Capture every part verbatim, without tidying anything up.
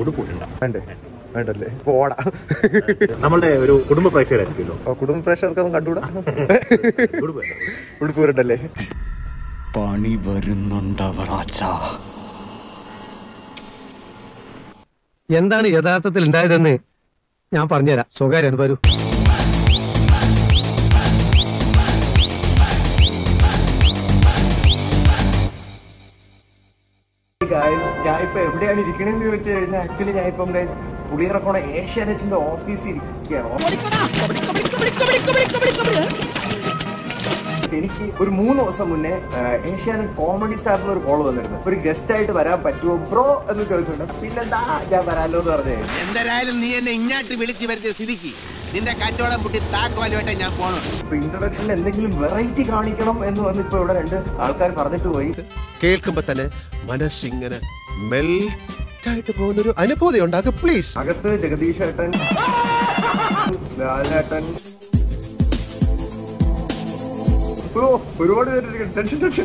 വേണ്ടല്ലേ പോടാ. നമ്മളുടെ ഒരു കുടുംബ പ്രേക്ഷകരായിരിക്കുമല്ലോ. കുടുംബ പ്രേക്ഷകർക്കൊന്നും കണ്ടുകൂടാ. ഉടുപ്പ് വരണ്ടല്ലേ. പണി വരുന്നുണ്ടവറാച്ച. എന്താണ് യഥാർത്ഥത്തിൽ ഉണ്ടായതെന്ന് ഞാൻ പറഞ്ഞുതരാം. സ്വകാര്യ വരൂ. ഞാൻ ഇപ്പൊ എവിടെയാണ് ഇരിക്കണെന്ന് ചോദിച്ചു കഴിഞ്ഞാൽ ആക്ച്വലി ഞാൻ ഇപ്പം പുളിയിറക്കോണ ഏഷ്യാനെറ്റിന്റെ ഓഫീസിൽ ഇരിക്കുകയാണ്. എനിക്ക് ഒരു മൂന്ന് ദിവസം മുന്നേ ഏഷ്യാനെറ്റ് കോമഡി സ്റ്റാറിൽ ഒരു കോള് വന്നിരുന്നു. ഒരു ഗസ്റ്റ് ആയിട്ട് വരാൻ പറ്റുമോ ബ്രോ എന്ന് ചോദിച്ചിട്ടുണ്ട്. പിന്നെന്താ ഞാൻ വരാലോ എന്ന് പറഞ്ഞു. എന്തായാലും നീ എന്നെ ഇങ്ങോട്ട് വിളിച്ചു വരുത്തിയ സ്ഥിതിക്ക് നിന്റെ കച്ചവടം പൊട്ടി താക്കോലുമായിട്ട് ഞാൻ പോകണം. ഇൻട്രൊഡക്ഷനിൽ എന്തെങ്കിലും വെറൈറ്റി കാണിക്കണം എന്ന് പറഞ്ഞ് ഇപ്പൊ ഇവിടെ രണ്ട് ആൾക്കാർ പറഞ്ഞിട്ട് പോയി. കേൾക്കുമ്പോ തന്നെ മനസ്സിങ്ങനെ മെൽറ്റായിട്ട് പോകുന്നൊരു അനുഭൂതി ഉണ്ടാക്കും. പ്ലീസ്. അകത്ത് ജഗദീഷ് ഏട്ടൻ, ലാലേട്ടൻ, ഒരുപാട് പേര് ടെൻഷൻ ടെൻഷൻ.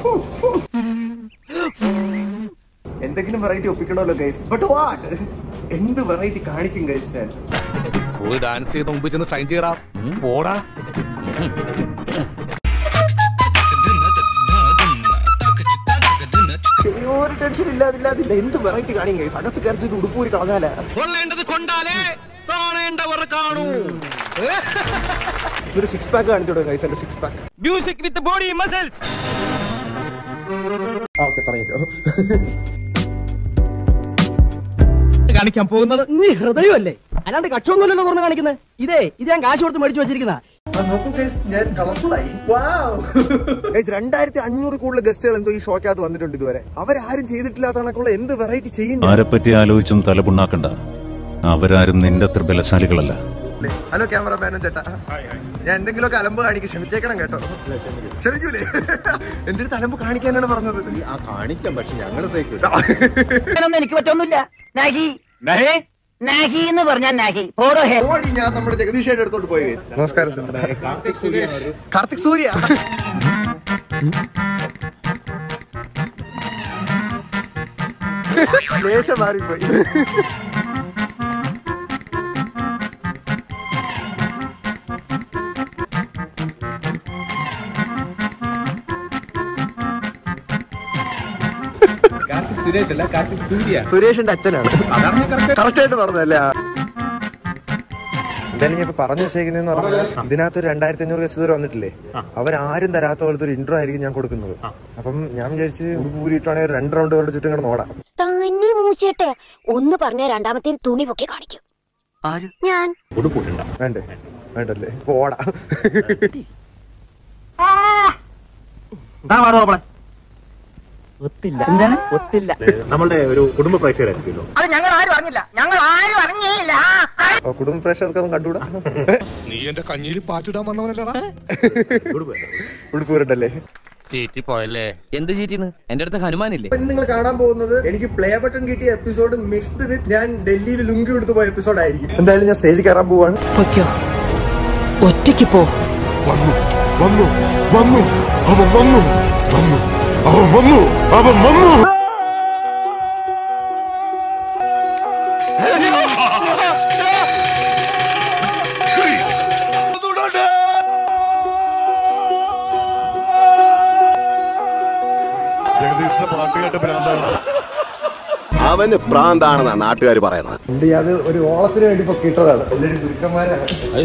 എന്തെങ്കിലും വെറൈറ്റി ഒപ്പിക്കണമല്ലോ ഗൈസ്. ബട്ട് വാട്ട്, എന്ത് വെറൈറ്റി കാണിക്കും ഗൈസ്? ഞാൻ ഒരു ഡാൻസ് ചെയ്ത് മുമ്പ് ചെന്ന് ഷൈൻ ചെയ്യടാ പോടാ. ചെറിയൊരു ടെൻഷൻ ഇല്ലാതില്ലാതില്ല. എന്ത് വെറൈറ്റി കാണിക്കും ഗൈസ്? അകത്ത് കയറിച്ചിട്ട് ഉടുപ്പൂരി കളഞ്ഞാലേ കൊള്ളേണ്ടത് കൊണ്ടാലേ കാണേണ്ടവർ കാണൂ. ഒരു സിക്സ് പാക്ക് കാണിച്ചോട്ടെ ഗൈസ്. എന്റെ six pack music with body muscles. Okay പറഞ്ഞോ. കാണിക്കാൻ പോകുന്നത് നീ ഹൃദയമല്ലേ, അല്ലാണ്ട് കക്ഷമൊന്നുമല്ലോ തുറന്ന് കാണിക്കുന്നത്. ഇതേ ഇത് ഞാൻ കാശ് കൊടുത്ത് മേടിച്ചു വെച്ചിരിക്കുന്ന. രണ്ടായിരത്തി അഞ്ഞൂറ് കൂടുതൽ ഗസ്റ്റുകൾ എന്തോ ഈ ഷോക്കകത്ത് വന്നിട്ടുണ്ട് ഇതുവരെ. അവരാരും ചെയ്തിട്ടില്ലാത്ത കണക്കുള്ള എന്ത് വെറൈറ്റി ചെയ്യുന്നു. ആരെപ്പറ്റി ആലോചിച്ചും തലപുണ്ണാക്കണ്ട. അവരാരും നിന്റെ അത്ര ബലശാലികളല്ല. ഹലോ ക്യാമറമാനും ചേട്ടാ, ഞാൻ എന്തെങ്കിലുമൊക്കെ അലമ്പ് കാണിക്കും, ക്ഷമിച്ചേക്കണം കേട്ടോ. ക്ഷമിക്കൂലേ? എന്റെ അടുത്ത് അലമ്പ് കാണിക്കാനാണ് പറഞ്ഞത്. ആ കാണിക്കാം, പക്ഷെ ഞങ്ങള് സഹിക്കും. എനിക്ക് പറ്റൊന്നുമില്ല. എന്ന് പറഞ്ഞാൽ ഞാൻ നമ്മുടെ ജഗദീഷയുടെ അടുത്തോട്ട് പോയി. നമസ്കാരം സാർ. കാർത്തിക് സൂര്യ. ലേശം മാറിപ്പോയി. സുരേഷ് അല്ല, കാർത്തിക് സൂര്യ. സുരേഷിന്റെ അച്ഛനാണ്. കറക്റ്റ് ആയിട്ട് പറഞ്ഞല്ലേ. എന്തായാലും ഞാൻ ഇപ്പൊ പറഞ്ഞു വെച്ചേക്കുന്നതെന്ന് പറഞ്ഞാൽ ഇതിനകത്ത് ഒരു രണ്ടായിരത്തി അഞ്ഞൂറ് ഗസ്റ്റ് വരെ വന്നിട്ടില്ലേ, അവരാരും തരാത്ത പോലത്തെ ഒരു ഇൻട്രോ ആയിരിക്കും ഞാൻ കൊടുക്കുന്നത്. അപ്പം ഞാൻ വിചാരിച്ച് ഉടുപ്പ് ഊരിയിട്ടാണെങ്കിൽ രണ്ട് റൗണ്ട് അവരുടെ ചുറ്റും കിടന്ന് ഓടാം. തന്നെ മൂച്ചേട്ടെ ഒന്ന് പറഞ്ഞ രണ്ടാമത്തെ തുണി പൊക്കി കാണിക്കും. ഞാൻ വേണ്ടേ വേണ്ടല്ലേ ഓടാ. ഒത്തില്ല. എന്താണ് ഒത്തില്ല? നമ്മളുടെ ഒരു കുടുംബ പ്രേക്ഷകരായിരിക്കുമല്ലോ. അത് ഞങ്ങൾ ആരും അറിഞ്ഞില്ല. ഞങ്ങൾ ആരും അറിഞ്ഞില്ല. കുടുംബ പ്രേക്ഷകർക്കൊന്നും കണ്ടുകൂടാ. നീ എന്റെ കഞ്ഞിയിൽ പാറ്റിടാൻ വന്നവനല്ലടാ. ഉടുപ്പ് വരണ്ടല്ലേ. ചീറ്റി പോയല്ലേ. എന്ത് ചീറ്റിന്ന്? എന്റെ അടുത്ത് ഹനുമാനില്ലേ? നിങ്ങൾ കാണാൻ പോകുന്നത് എനിക്ക് പ്ലേ ബട്ടൺ കിട്ടിയ എപ്പിസോഡ് മിക്സ്ഡ് വിത്ത് ഞാൻ ഡൽഹിയിൽ ലുങ്കി എടുത്തു പോയ എപ്പിസോഡ് ആയിരിക്കും. എന്തായാലും ഞാൻ സ്റ്റേജിൽ കയറാൻ പോവാണ്. ഒറ്റയ്ക്ക് പോ. വന്നു വന്നു വന്നു അവൻ വന്നു വന്നു അവൻ വന്നു അവൻ വന്നു. ജഗദീഷിന്റെ പാട്ട് കേട്ട് ഭ്രാന്താണ്. അവന് പ്രാന്താണെന്നാ നാട്ടുകാർ പറയുന്നത്. അത് ഒരു ഓളത്തിന് വേണ്ടി ഇപ്പൊ കിട്ടതാണ്. എല്ലാവരും ചുരുക്കന്മാരാണ്.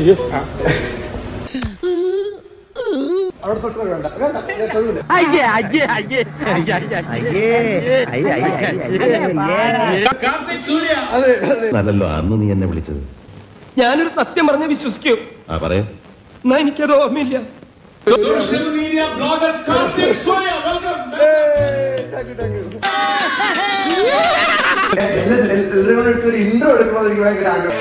നല്ലല്ലോ അന്ന് നീ എന്നെ വിളിച്ചത്. ഞാനൊരു സത്യം പറഞ്ഞ് വിശ്വസിക്കൂ. ആ പറയൂ. എന്നാ എനിക്കത് ഓർമ്മയില്ല. Social media blogger Karthik Surya, welcome. എല്ലാവരും ഒരു ഇൻട്രോ എടുക്കുന്നത് എനിക്ക് ഭയങ്കര ആഗ്രഹം.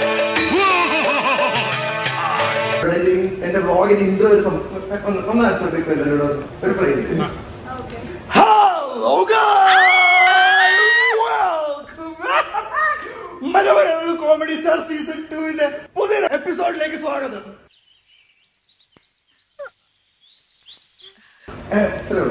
എന്റെ വ്ളോഗിന് ഇൻട്രോ ഒന്ന് അടുത്തോട്ടേക്കും എല്ലാവരോടും ഒരു ഫ്രെയിം. കോമഡി സ്റ്റാർ സീസൺ ടൂവിന്റെ പുതിയ എപ്പിസോഡിലേക്ക് സ്വാഗതം. എത്രയുള്ളൂ.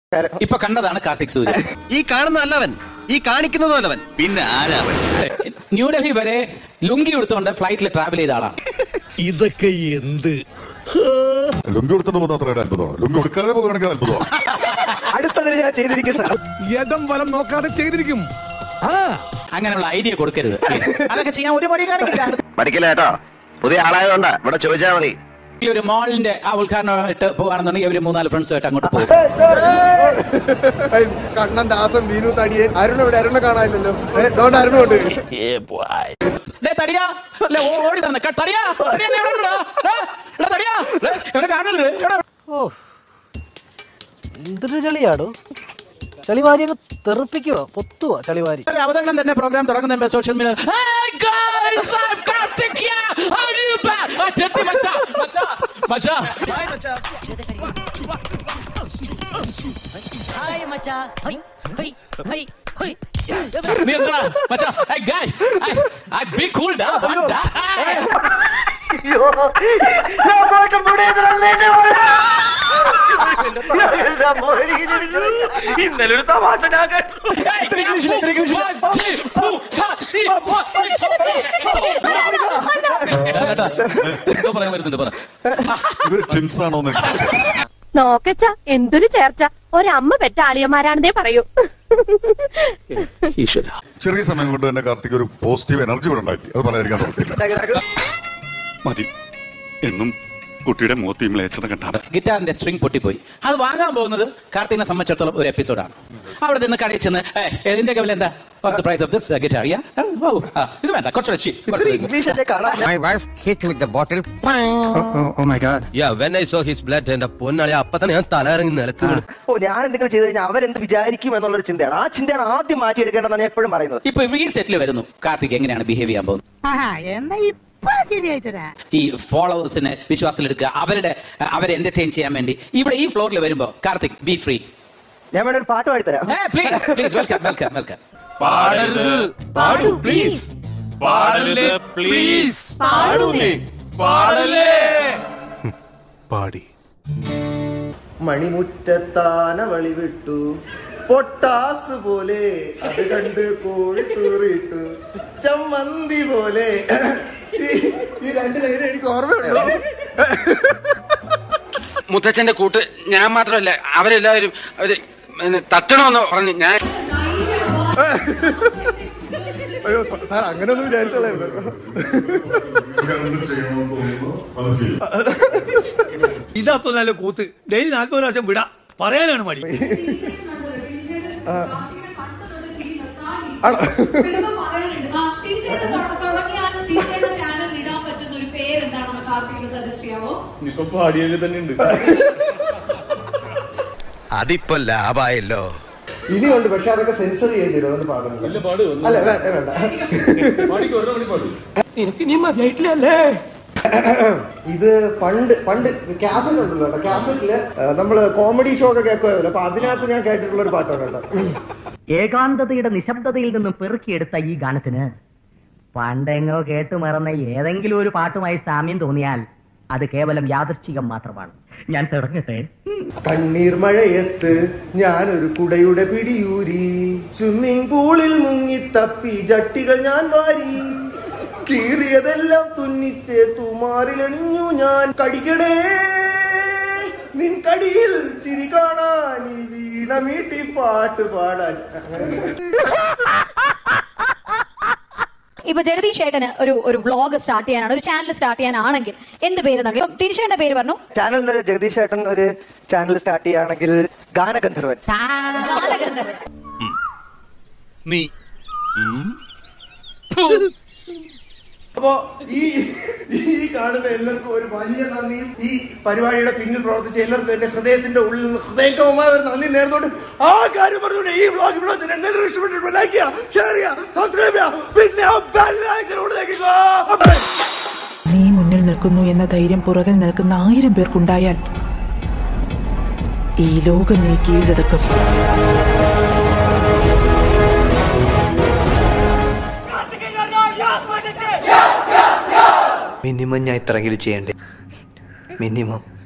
ഇപ്പൊ കണ്ടതാണ് കാർത്തിക് സൂര്യ. ഈ കാണുന്നതല്ലവൻ, ഈ കാണിക്കുന്നതല്ലവൻ, പിന്നെ ആരാവൻ? ന്യൂഡൽഹി വരെ ലുങ്കി എടുത്തുകൊണ്ട് ഫ്ലൈറ്റിൽ ട്രാവൽ ചെയ്ത ആളാണ്. ഇതൊക്കെ എന്ത് ലുങ്കി കൊടുത്തിട്ട് പോകുന്ന അത്ര അത്ഭുതമാണ്. ലുങ്കി കൊടുക്കാതെ പോകുകയാണെങ്കിൽ അത്ഭുതമാണ്. അടുത്തതിന് ഞാൻ ചെയ്തിരിക്കും സാർ. യഥം വലം നോക്കാതെ ചെയ്തിരിക്കും. അങ്ങനെയുള്ള ഐഡിയ കൊടുക്കരുത്. അതൊക്കെ ചെയ്യാൻ ഒരു മടി കാണിക്കില്ല. പഠിക്കില്ല കേട്ടോ, പുതിയ ആളായതുകൊണ്ട് ഇവിടെ ചോദിച്ചാൽ മതി. ഒരു മോളിന്റെ ആ ഉദ്ഘാടനമായിട്ട് പോകുകയാണെന്നുണ്ടെങ്കിൽ അവര് മൂന്നാല് ഫ്രണ്ട്സുമായിട്ട് അങ്ങോട്ട് പോകും. കണ്ണൻ, ദാസൻ, ബീനു, തടിയൻ, അരുൺ ഇവിടെ അരുണ കാണാനില്ലല്ലോ. അതുകൊണ്ട് അരുണോട്ട് തടിയാ ഓടി തന്നെ തടിയാ തടിയാ എവിടെ കാണല്ലേ? എന്തൊരു ചളിയാടോ, ചളിവാരിയൊക്കെ തെറിപ്പിക്കുവോ, പൊത്തുവോ ചളിവാരി. അവതരണം തന്നെ പ്രോഗ്രാം തുടങ്ങുന്ന സോഷ്യൽ മീഡിയ നീ എന്താ മച്ചാ ബി കൂൾ ഡാ. ഇന്നലെ ഒരു തമാശ ഞാൻ കേട്ടു. നോക്കച്ച എന്തൊരു ചേർച്ച, ഒരമ്മ പെറ്റ ആളിയന്മാരാണെന്നേ പറയൂ. ചെറിയ സമയം കൊണ്ട് തന്നെ കാർത്തിക് ഒരു പോസിറ്റീവ് എനർജി ഇവിടെ ഉണ്ടാക്കി. അത് പറയാതിരിക്കാൻ നോക്കില്ല. മതി എന്നും കുട്ടിയുടെ മുഖത്ത് ഈ മ്ലേച്ഛത കണ്ടാൽ ഗിറ്റാറിന്റെ സ്ട്രിങ് പൊട്ടിപ്പോയി. അത് വാങ്ങാൻ പോകുന്നത് കാർത്തികിനെ സംബന്ധിച്ചിടത്തോളം ഒരു എപ്പിസോഡാണ്. അവിടെ നിന്ന് കടയിൽ ചെന്ന് ഇതിന്റെ വില എന്താ, പ്രൈസ് ഓഫ് ദിസ് ഗിറ്റാർ, ഇത് വേണ്ട കുറച്ച് തലയിറങ്ങി നിലത്ത്. ഓ, ഞാൻ എന്തെങ്കിലും ചെയ്തു കഴിഞ്ഞാൽ അവരെന്ത് വിചാരിക്കും എന്നുള്ളൊരു ചിന്തയാണ്. ആ ചിന്തയാണ് ആദ്യം മാറ്റിയെടുക്കേണ്ടതാണ് ഞാൻ എപ്പോഴും പറയുന്നത്. ഇപ്പൊ ഈ സെറ്റിൽ വരുന്നു കാർത്തിക് എങ്ങനെയാണ് ബിഹേവ് ചെയ്യാൻ പോകുന്നത്? ഈ ഫോളോവേഴ്സിനെ വിശ്വാസത്തിലെടുക്കുക, അവരുടെ അവരെ എന്റർടൈൻ ചെയ്യാൻ വേണ്ടി ഇവിടെ ഈ ഫ്ലോറിൽ വരുമ്പോ കാർത്തിക് ബി ഫ്രീ. ഞാൻ വേണ്ട ഒരു പാട്ട് പാടിത്തരാം. Please please welcome welcome welcome. പാടരുത്, പാടൂ പ്ലീസ്. പാടല്ലേ പ്ലീസ്, പാടൂ നീ, പാടല്ലേ. പാടി. മണിമുറ്റത്താന വളി വിട്ടു പൊട്ടാസ് പോലെ അത് കണ്ട് കോഴി തൂറിട്ടു ചമ്മന്തി പോലെ. ഈ രണ്ട് ലൈൻ എനിക്ക് ഓർമ്മയുള്ളൂ. മുത്തച്ഛന്റെ കൂട്ട് ഞാൻ മാത്രമല്ല, അവരെല്ലാവരും അവര് തട്ടണമെന്ന് പറഞ്ഞു. ഞാൻ അയ്യോ സാർ, അങ്ങനെ ഒന്നും വിചാരിച്ചോളായിരുന്നു. ഇതപ്പോ നല്ല കൂത്ത്. ഡെയിലി നാൽപ്പത് പ്രാവശ്യം വിടാ, പറയാനാണ് മടി. അതിപ്പോ ലാഭായല്ലോ. ഇനിയുണ്ട്, പക്ഷെ അതൊക്കെ സെൻസർ ചെയ്യേണ്ടി വരും. അതൊന്നും പാടുന്നില്ല. അല്ല വേണ്ട വേണ്ട, എനിക്ക് നീ മതിയായിട്ടില്ലല്ലേ. ഇത് പണ്ട് പണ്ട് കാസറ്റ് ഉണ്ടല്ലോ കേട്ടോ. കാസറ്റില് നമ്മള് കോമഡി ഷോ ഒക്കെ കേൾക്കുമല്ലോ. അപ്പൊ അതിനകത്ത് ഞാൻ കേട്ടിട്ടുള്ള ഒരു പാട്ടാണ് കേട്ടോ. ഏകാന്തതയുടെ നിശബ്ദതയിൽ നിന്നും പെറുക്കിയെടുത്ത ഈ ഗാനത്തിന് പണ്ടെങ്ങോ കേട്ടു മറന്ന ഏതെങ്കിലും ഒരു പാട്ടുമായി സാമ്യം തോന്നിയാൽ അത് കേവലം യാദൃശ്ചികം മാത്രമാണ്. ഞാൻ തുടങ്ങട്ടെ. കണ്ണീർ മഴയത്ത് ഞാനൊരു കുടയുടെ പിടിയൂരി സ്വിമ്മിംഗ് പൂളിൽ മുങ്ങി തപ്പി ജട്ടികൾ ഞാൻ വാരി കീറിയതെല്ലാം തുന്നിച്ചേർത്തു മാറിലണിഞ്ഞു ഞാൻ കടിക്കടേ നിൻ കടിയിൽ ചിരി കാണാൻ ഈ വീണ മീട്ടി പാട്ട് പാടാൻ. ഇപ്പൊ ജഗദീഷ് ചേട്ടന് ഒരു ഒരു വ്ളോഗ് സ്റ്റാർട്ട് ചെയ്യാനാണ്, ഒരു ചാനൽ സ്റ്റാർട്ട് ചെയ്യാനാണെങ്കിൽ എന്ത് പേര് നൽകും? ടീച്ചേട്ടന്റെ പേര് പറഞ്ഞു. ചാനലിന് ഒരു ജഗദീഷ് ചേട്ടൻ ഒരു ചാനൽ സ്റ്റാർട്ട് ചെയ്യുകയാണെങ്കിൽ ഗാനഗന്ധർവൻ. ഗാനഗന്ധർവൻ. നീ അപ്പോ ഈ ഈ കാണുന്ന എല്ലാവർക്കും ഒരു വലിയ നന്ദിയും ഈ പരിപാടിയുടെ പിന്നിൽ പ്രവർത്തിച്ച എല്ലാവർക്കും എന്റെ ഹൃദയത്തിന്റെ ഉള്ളിൽ നിന്ന് ഹൃദയംഗമമായ ഒരു നന്ദി നേർന്നുകൊണ്ട് ആ കാര്യം പറഞ്ഞുകൊണ്ട് ഈ വ്ളോഗ് ഇവിടെ എന്തെങ്കിലും ഇഷ്ടപ്പെട്ടിട്ട് ലൈക്ക് ചെയ്യുക, ഷെയർ ചെയ്യുക, സബ്സ്ക്രൈബ് ചെയ്യുക, പിന്നെ നീ മുന്നിൽ നിൽക്കുന്നു എന്ന ധൈര്യം പുറകിൽ നിൽക്കുന്ന ആയിരം പേർക്കുണ്ടായാൽ ഈ ലോകം നീ കീഴടക്കും. മിനിമം ഞാൻ ഇത്രയെങ്കിലും ചെയ്യണ്ടേ? മിനിമം